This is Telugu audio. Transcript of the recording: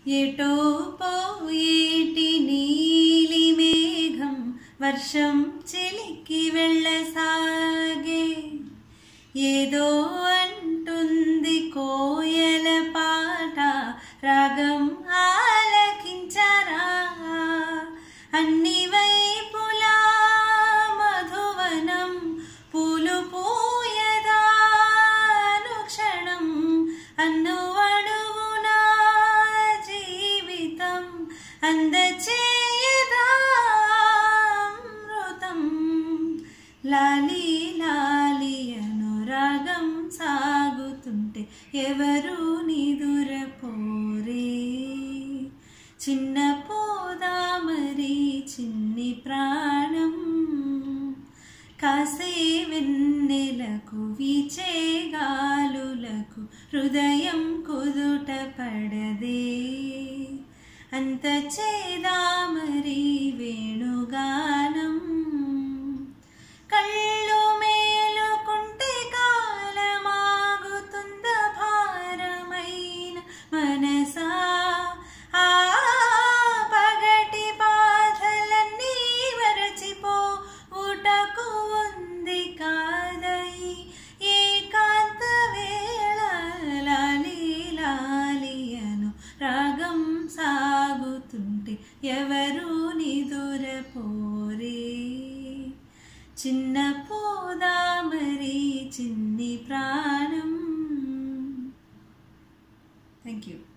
ఎటో పోయేటి నీలి మేఘం వర్షం చిలికి వెళ్ళసాగే. ఏదో అంటుంది కోయల పాట రాగం ఆలకించరా. అన్ని వైపులా మధువనం పూలు పూయదా అనుక్షణం. అన్నువడువునా జీవితం అందచేయదా అమృతం. లాలి లాలి అనురాగం సాగుతుంటే ఎవరు నిదురపోరే. చిన్న పోదా మరి చిన్ని ప్రాణం కాసే వెన్నెలకు వీచే గాలులకు హృదయం కుదుట పడదే. అంత చేదా మరి వేణుగానం. కళ్ళు మేలుకుంటే కాలమాగుతుంద భారమైన మనసా. ఆ పగటి బాధలన్నీ మరచిపో ఊటకు ఉంది కాదై ఏకాంత వేళ. లాలి లాలి అను రాగం సాగుతుంటే ఎవరు నిదురపోరే. చిన్న పోదా మరి చిన్ని ప్రాణం. Thank you.